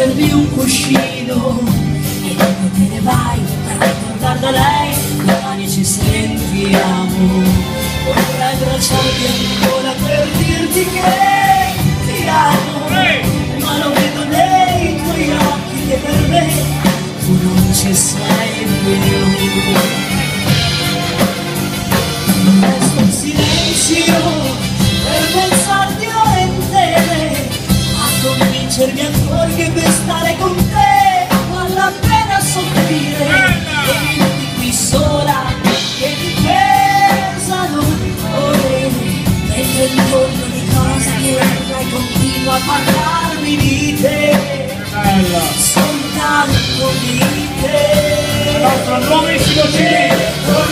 stringervi un cuscino e dopo te ne vai per ricordare da lei, domani ci sentiamo. Vorrei abbracciarti ancora per dirti che ti amo, ma lo vedo nei tuoi occhi che per me tu non ci sei più. Resto in silenzio per pensarti volentieri, a convincermi ancora che per stare con te vale la pena soffrire. E minuti qui sola che ti pesano ore, mentre intorno di cose che vorrei continua a parlarmi di te, soltanto di te. Il nostro nuovissimo CD